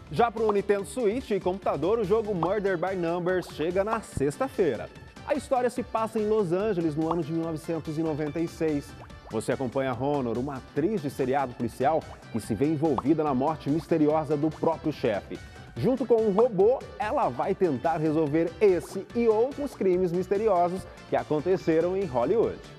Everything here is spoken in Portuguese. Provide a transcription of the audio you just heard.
Já para o Nintendo Switch e computador, o jogo Murder by Numbers chega na sexta-feira. A história se passa em Los Angeles no ano de 1996. Você acompanha Honor, uma atriz de seriado policial que se vê envolvida na morte misteriosa do próprio chefe. Junto com um robô, ela vai tentar resolver esse e outros crimes misteriosos que aconteceram em Hollywood.